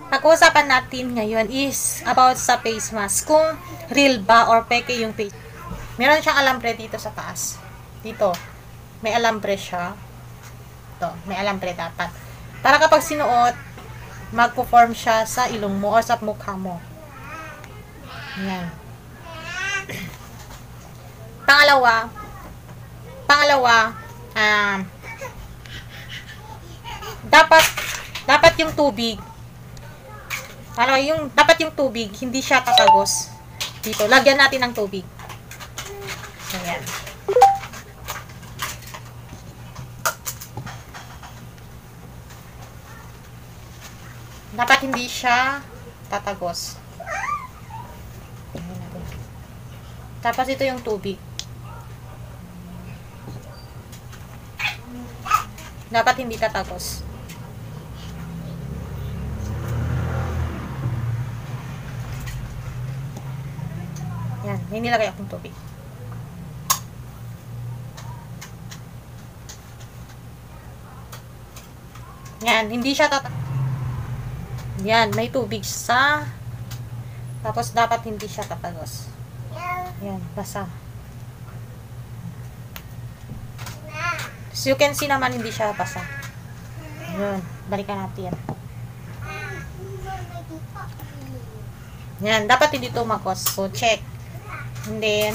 Pag-uusapan natin ngayon is about sa face mask. Kung real ba or peke yung face. Meron siyang alambre dito sa taas. Dito. May alambre siya. Ito. May alambre dapat. Para kapag sinuot, magpo-form siya sa ilong mo or sa mukha mo. Yan. Pangalawa, dapat yung tubig, dapat yung tubig, hindi siya tatagos. Dito, lagyan natin ng tubig. Ayan. Dapat hindi siya tatagos. Tapos ito yung tubig. Dapat hindi tatagos. Yan, may nilagay akong tubig. Yan, hindi siya Yan, may tubig sa. Tapos dapat hindi siya tatagos. Yan, basa. So you can see naman hindi siya basa. Yan, balikan natin. Yan, dapat hindi tumagos. So check. And then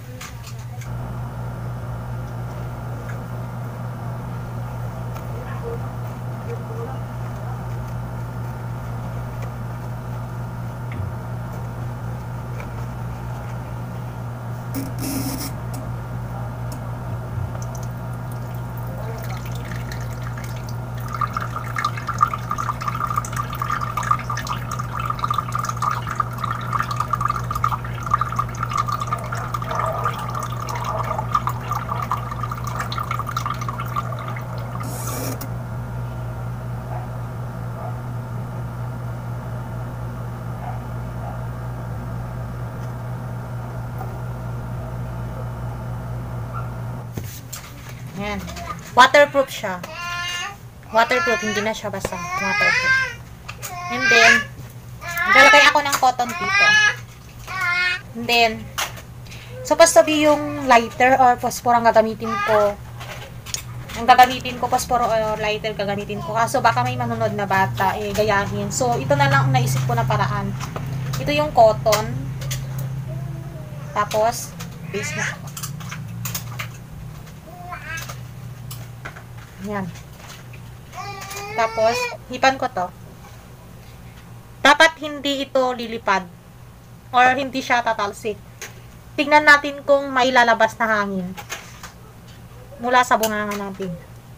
yan. Waterproof siya. Waterproof, hindi na siya basa. Waterproof. And then, lalagay ako ng cotton dito. And then, supposed to be yung lighter or phosphor ang gagamitin ko. Phosphor or lighter gagamitin ko. Kaso baka may manunod na bata, gayahin. So, ito na lang naisip ko na paraan. Ito yung cotton. Tapos, base na. Yan. Tapos, hipan ko to. Dapat hindi ito lilipad. Or hindi siya tatalsik. Tingnan natin kung may lalabas na hangin. Mula sa bunganga natin.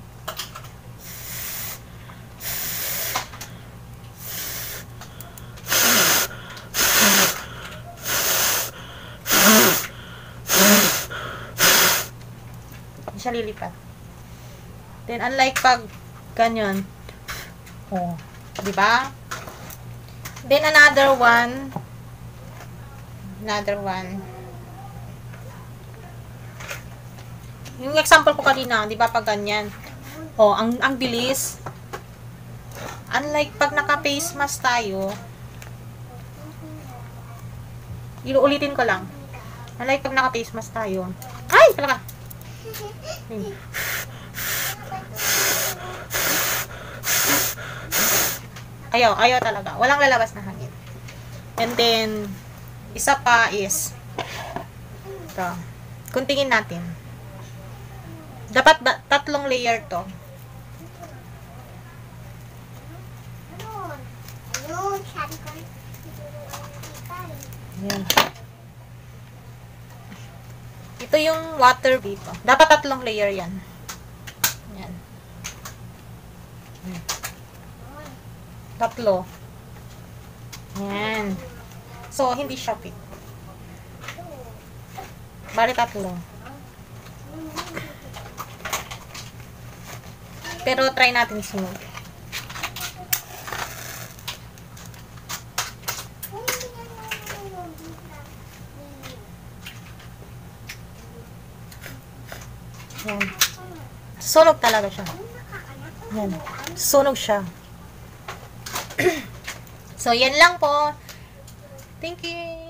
Hindi siya lilipad. Then, unlike pag ganyan, di ba? Then, another one, yung example ko kanina, di ba, pag ganyan, ang bilis. Unlike pag naka-face mask tayo, iluulitin ko lang. Unlike pag naka-face mask tayo, ay, talaga. Ayaw talaga. Walang lalabas na hangin. And then, isa pa is, ito. Kuntingin natin. Dapat tatlong layer to. Yan. Ito yung water dito. Dapat tatlong layer yan. Yan. Tatlo. Yan. So, hindi siya fit. Bali tatlo. Pero, try natin sunod. Yan. Sunog talaga siya. Yan. Sunog siya. So, yan lang po. Thank you.